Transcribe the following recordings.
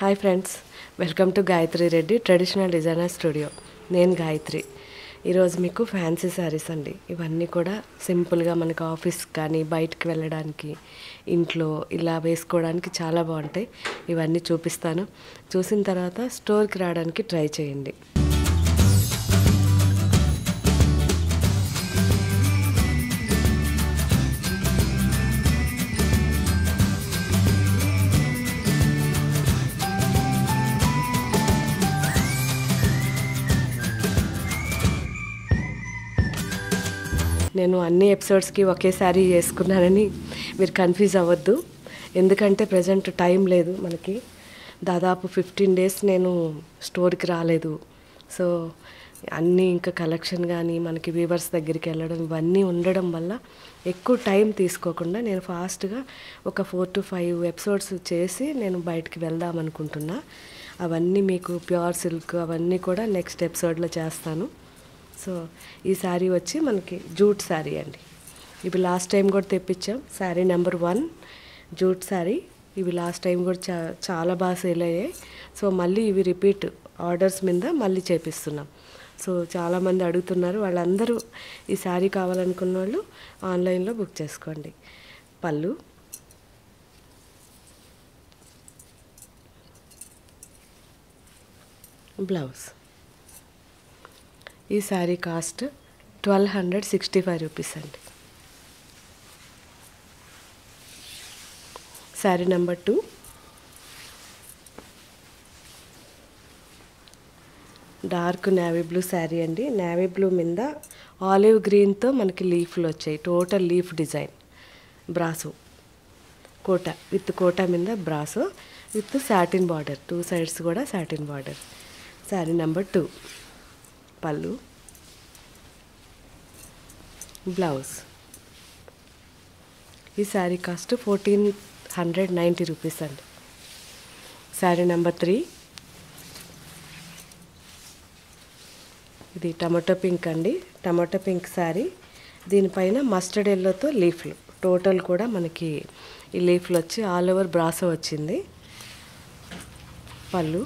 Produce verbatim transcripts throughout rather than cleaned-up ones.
Hi friends, welcome to Gayatri Reddy traditional designer studio. నేను గాయత్రి. ఈరోజు మీకు ఫ్యాన్సీ శారీస్ అండి. ఇవన్నీ కూడా సింపుల్గా మనకు ఆఫీస్ కానీ బయటికి వెళ్ళడానికి, ఇంట్లో ఇలా వేసుకోవడానికి చాలా బాగుంటాయి. ఇవన్నీ చూపిస్తాను. చూసిన తర్వాత స్టోర్కి రావడానికి ట్రై చేయండి. నేను అన్ని ఎపిసోడ్స్కి ఒకేసారి వేసుకున్నానని మీరు కన్ఫ్యూజ్ అవ్వద్దు. ఎందుకంటే ప్రజెంట్ టైం లేదు మనకి. దాదాపు ఫిఫ్టీన్ డేస్ నేను స్టోర్కి రాలేదు. సో అన్నీ ఇంకా కలెక్షన్ కానీ మనకి వీవర్స్ దగ్గరికి వెళ్ళడం ఇవన్నీ ఉండడం వల్ల ఎక్కువ టైం తీసుకోకుండా నేను ఫాస్ట్గా ఒక ఫోర్ టు ఫైవ్ ఎపిసోడ్స్ చేసి నేను బయటికి వెళ్దాం అనుకుంటున్నా. అవన్నీ మీకు ప్యూర్ సిల్క్ అవన్నీ కూడా నెక్స్ట్ ఎపిసోడ్లో చేస్తాను. సో ఈ శారీ వచ్చి మనకి జూట్ శారీ అండి. ఇవి లాస్ట్ టైం కూడా తెప్పించాం. Sari number one jute sari. ఇవి లాస్ట్ టైం కూడా చా చాలా బాగా సేల్ అయ్యాయి. సో మళ్ళీ ఇవి రిపీట్ ఆర్డర్స్ మీద మళ్ళీ చేపిస్తున్నాం. సో చాలామంది అడుగుతున్నారు. వాళ్ళందరూ ఈ శారీ కావాలనుకున్న వాళ్ళు ఆన్లైన్లో బుక్ చేసుకోండి. పళ్ళు, బ్లౌజ్. ఈ sari cost twelve hundred sixty five rupees అండి. Sari number two dark navy blue sari అండి. నేవీ బ్లూ మీద ఆలివ్ గ్రీన్తో మనకి లీఫ్లు వచ్చాయి. Total leaf design. Brasso Kota with Kota మీద brasso with satin border. Two sides కూడా satin border. Sari number two. Pallu, blouse. ఈ sari cost fourteen hundred ninety rupees అండి. Sari number three. ఇది టమాటో పింక్ అండి. Tomato pink sari. దీనిపైన మస్టర్డ్ ఎల్లోతో లీఫ్లు. టోటల్ కూడా మనకి ఈ లీఫ్లు వచ్చి ఆల్ ఓవర్ బ్రాసో వచ్చింది. పళ్ళు,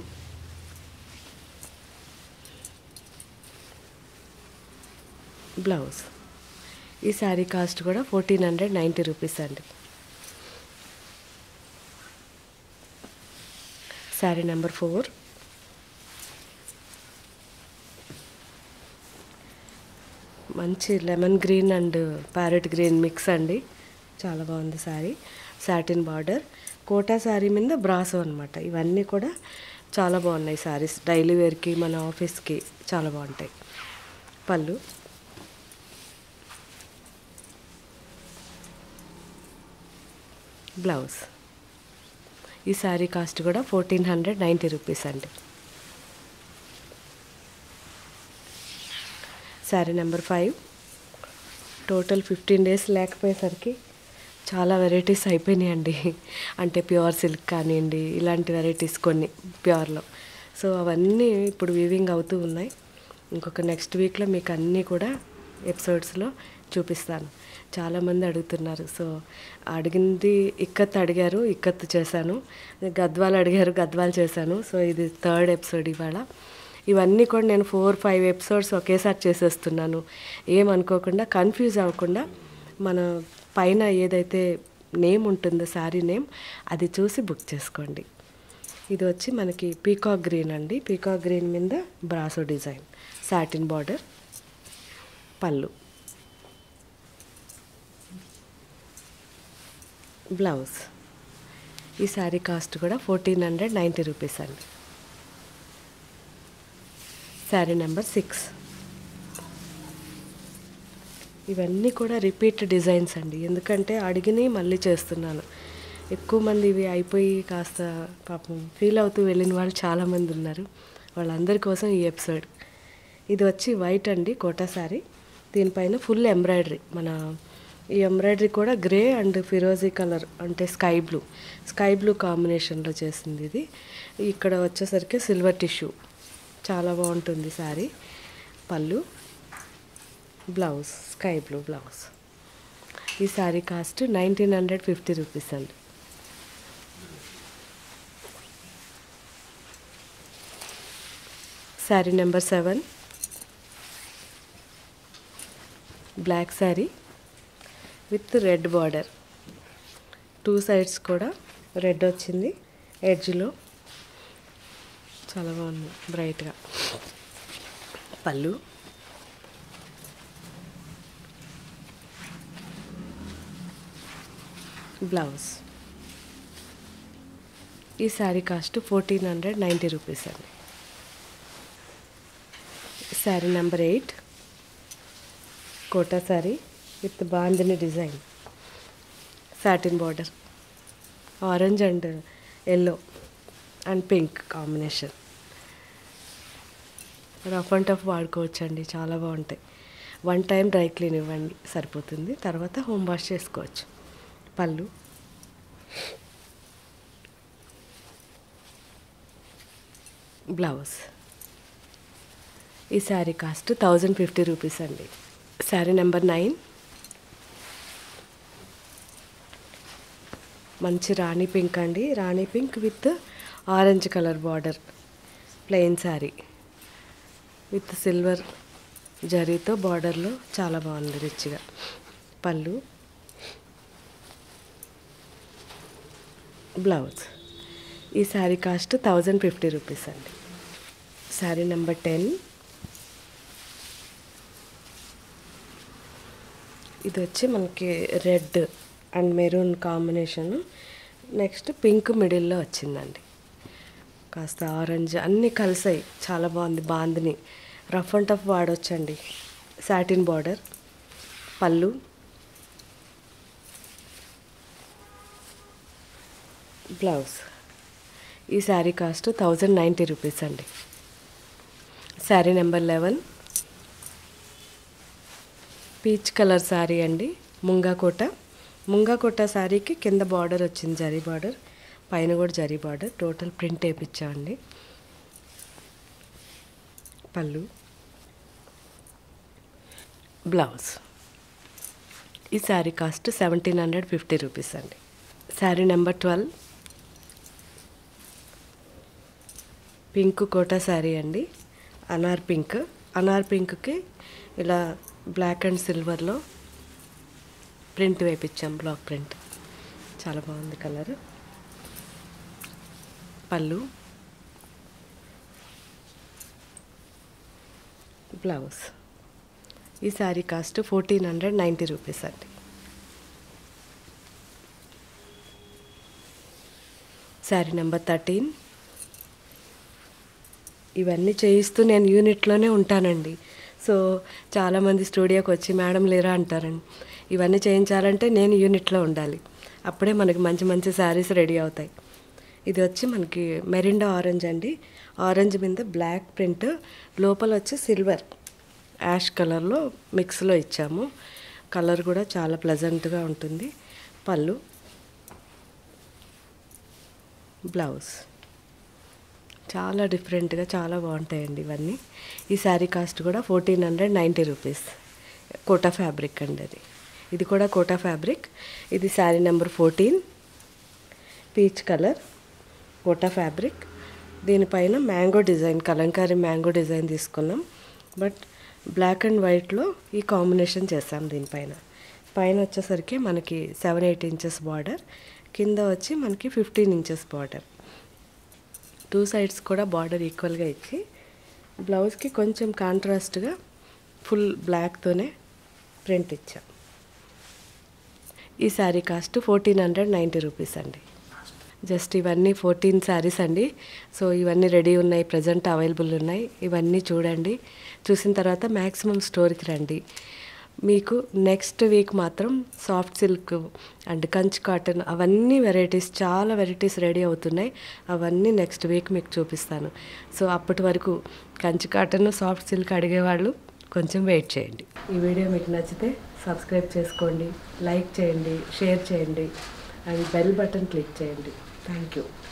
బ్లౌజ్. ఈ శారీ కాస్ట్ కూడా ఫోర్టీన్ హండ్రెడ్ నైంటీ రూపీస్ అండి. Sari number four. మంచి lemon green and parrot green mix అండి. చాలా బాగుంది శారీ. Satin border. కోటా శారీ మీద బ్రాసో అనమాట. ఇవన్నీ కూడా చాలా బాగున్నాయి శారీస్. డైలీ వేర్కి మన ఆఫీస్కి చాలా బాగుంటాయి. పళ్ళు, బ్లౌజ్. ఈ శారీ కాస్ట్ కూడా ఫోర్టీన్ హండ్రెడ్ నైంటీ రూపీస్ అండి. Sari number five. Total fifteen days లేకపోయేసరికి చాలా వెరైటీస్ అయిపోయినాయండి. అంటే ప్యూర్ సిల్క్ కానివ్వండి, ఇలాంటి వెరైటీస్ కొన్ని ప్యూర్లో. సో అవన్నీ ఇప్పుడు వీవింగ్ అవుతూ ఉన్నాయి. ఇంకొక నెక్స్ట్ వీక్లో మీకు అన్నీ కూడా ఎపిసోడ్స్లో చూపిస్తాను. చాలామంది అడుగుతున్నారు. సో అడిగింది ఇక్కత్ అడిగారు, ఇక్కత్ చేశాను. గద్వాలు అడిగారు, గద్వాలు చేశాను. సో ఇది థర్డ్ ఎపిసోడ్ ఇవాళ. ఇవన్నీ కూడా నేను ఫోర్ ఫైవ్ ఎపిసోడ్స్ ఒకేసారి చేసేస్తున్నాను. ఏమనుకోకుండా, కన్ఫ్యూజ్ అవ్వకుండా మన పైన ఏదైతే నేమ్ ఉంటుందో శారీ నేమ్ అది చూసి బుక్ చేసుకోండి. ఇది వచ్చి మనకి పీకాక్ గ్రీన్ అండి. పీకాక్ గ్రీన్ మీద brasso design, satin border. Pallu, blouse. ఈ శారీ కాస్ట్ కూడా ఫోర్టీన్ హండ్రెడ్ నైంటీ రూపీస్ అండి. Sari number six. ఇవన్నీ కూడా రిపీట్ డిజైన్స్ అండి. ఎందుకంటే అడిగిని మళ్ళీ చేస్తున్నాను. ఎక్కువ మంది ఇవి అయిపోయి కాస్త పాపం ఫీల్ అవుతూ వెళ్ళిన వాళ్ళు చాలామంది ఉన్నారు. వాళ్ళందరి కోసం ఈ ఎపిసోడ్. ఇది వచ్చి వైట్ అండి, కోటా శారీ. దీనిపైన ఫుల్ ఎంబ్రాయిడరీ. మన ఈ ఎంబ్రాయిడరీ కూడా గ్రే అండ్ ఫిరోజీ కలర్, అంటే స్కై బ్లూ స్కై బ్లూ కాంబినేషన్లో చేసింది ఇది. ఇక్కడ వచ్చేసరికి సిల్వర్ టిష్యూ. చాలా బాగుంటుంది శారీ. పళ్ళు, బ్లౌజ్ స్కై బ్లూ బ్లౌజ్. ఈ sari cost nineteen hundred fifty rupees అండి. Sari number seven, black sari with red border, two sides కూడా రెడ్ వచ్చింది ఎడ్జ్లో, చాలా బాగుంది బ్రైట్గా. పళ్ళు, బ్లౌజ్. ఈ sari cost fourteen hundred ninety rupees అండి. Sari number eight, Kota sari with bandhani design, satin border, orange and yellow and pink combination. Rough and tough వాడుకోవచ్చండి, చాలా బాగుంటాయి. వన్ టైం డ్రై క్లీన్ ఇవ్వండి సరిపోతుంది, తర్వాత హోమ్ వాష్ చేసుకోవచ్చు. పళ్ళు, బ్లౌజ్. ఈ sari cost thousand fifty rupees అండి. శారీ నెంబర్ నైన్, మంచి రాణి పింక్ అండి, rani pink with orange colour border, plain sari with silver జరీతో బార్డర్లో, చాలా బాగుంది రిచ్గా. పళ్ళు, బ్లౌజ్. ఈ sari cost thousand fifty rupees అండి. శారీ నెంబర్ టెన్, ఇది వచ్చి మనకి red and maroon combination, next pink మిడిల్లో వచ్చిందండి, కాస్త ఆరెంజ్ అన్నీ కలిసాయి, చాలా బాగుంది. బాందిని రఫ్ అండ్ టఫ్ వాడొచ్చండి. Satin border, pallu, blouse. ఈ sari cost thousand ninety rupees అండి. Sari number eleven, peach colour sari అండి, ముంగాకోట. ముంగాకోట శారీకి కింద బార్డర్ వచ్చింది జరీ బార్డర్, పైన కూడా జరీ బార్డర్, టోటల్ ప్రింట్ వేయించామండి. పళ్ళు, బ్లౌజ్. ఈ sari cost seventeen hundred fifty rupees అండి. Sari number twelve, pink Kota sari అండి, అనార్ పింక్. అనార్ పింక్కి ఇలా బ్లాక్ అండ్ సిల్వర్లో ప్రింట్ వేయించాం, బ్లాక్ ప్రింట్, చాలా బాగుంది కలర్. పళ్ళు, బ్లౌజ్. ఈ sari cost fourteen hundred ninety rupees అండి. శారీ నెంబర్ థర్టీన్, ఇవన్నీ చేయిస్తూ నేను యూనిట్లోనే ఉంటానండి. సో చాలామంది స్టూడియోకి వచ్చి మేడం లేరా అంటారండి. ఇవన్నీ చేయించాలంటే నేను యూనిట్లో ఉండాలి, అప్పుడే మనకి మంచి మంచి శారీస్ రెడీ అవుతాయి. ఇది వచ్చి మనకి మెరిండా ఆరెంజ్ అండి, ఆరెంజ్ మీద బ్లాక్ ప్రింట్, లోపల వచ్చి సిల్వర్ యాష్ కలర్లో మిక్స్లో ఇచ్చాము. కలర్ కూడా చాలా ప్లెజెంట్గా ఉంటుంది. పళ్ళు, బ్లౌజ్. చాలా డిఫరెంట్గా చాలా బాగుంటాయండి ఇవన్నీ. ఈ శారీ కాస్ట్ కూడా fourteen hundred ninety rupees. Kota fabric అండి అది, ఇది కూడా కోటా ఫ్యాబ్రిక్. ఇది sari number fourteen, peach colour Kota fabric. దీనిపైన mango design, Kalamkari mango design తీసుకున్నాం, బట్ బ్లాక్ అండ్ వైట్లో ఈ కాంబినేషన్ చేసాం. దీనిపైన పైన వచ్చేసరికి మనకి సెవెన్ ఎయిట్ ఇంచెస్ బార్డర్, కింద వచ్చి మనకి fifteen inches border, two sides కూడా బార్డర్ ఈక్వల్గా ఇచ్చి, బ్లౌజ్కి కొంచెం కాంట్రాస్ట్గా ఫుల్ బ్లాక్తోనే ప్రింట్ ఇచ్చాం. ఈ sari cost fourteen hundred ninety rupees అండి. జస్ట్ ఇవన్నీ ఫోర్టీన్ శారీస్ అండి. సో ఇవన్నీ రెడీ ఉన్నాయి, ప్రజెంట్ అవైలబుల్ ఉన్నాయి. ఇవన్నీ చూడండి, చూసిన తర్వాత మ్యాక్సిమం స్టోర్కి రండి. మీకు నెక్స్ట్ వీక్ మాత్రం soft silk and Kanchi cotton అవన్నీ వెరైటీస్, చాలా వెరైటీస్ రెడీ అవుతున్నాయి. అవన్నీ నెక్స్ట్ వీక్ మీకు చూపిస్తాను. సో అప్పటి వరకు కంచి కాటన్, సాఫ్ట్ సిల్క్ అడిగేవాళ్ళు కొంచెం వెయిట్ చేయండి. ఈ వీడియో మీకు నచ్చితే సబ్స్క్రైబ్ చేసుకోండి, లైక్ చేయండి, షేర్ చేయండి అండ్ బెల్ బటన్ క్లిక్ చేయండి. Thank you.